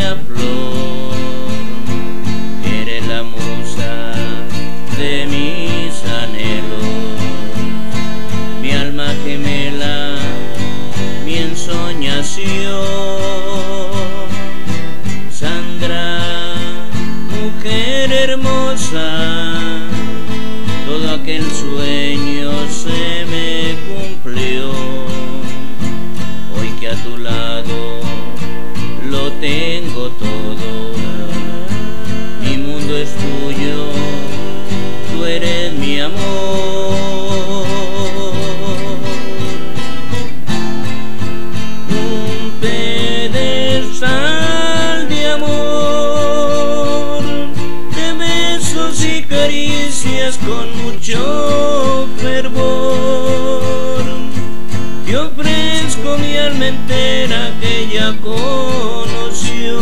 pequeña flor, eres la musa de mis anhelos, mi alma gemela, mi ensoñación. Sandra, mujer hermosa, todo aquel sueño se me cumplió. Hoy que a tu lado lo tengo todo, mi mundo es tuyo, tú eres mi amor. Un pedestal de amor, de besos y caricias con mucho fervor. Te ofrezco mi alma entera que ella conoció,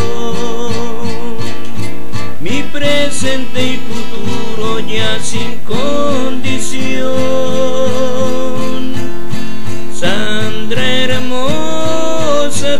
mi presente y futuro ya sin condición. Sandra hermosa,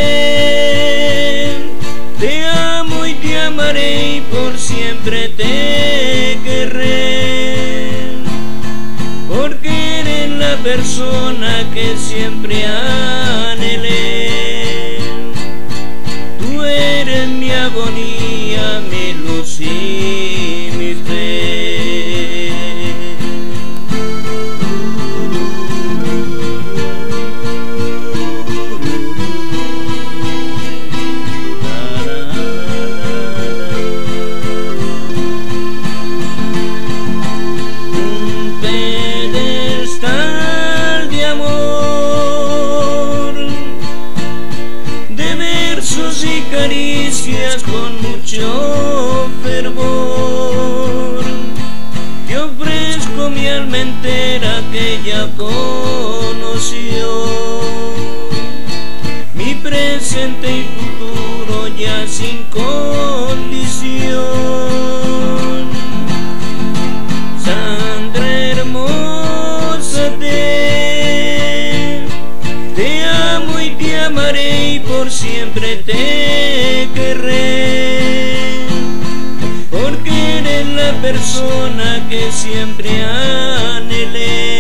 te amo y te amaré y por siempre te querré, porque eres la persona que siempre anhelé. Tú eres mi agonía, mi luz y mi fe. Y caricias con mucho fervor, te ofrezco mi alma entera que ella conoció, mi presente y futuro ya sin condición. Sandra hermosa, te amo y te amaré y por siempre te querré, porque eres la persona que siempre anhelé.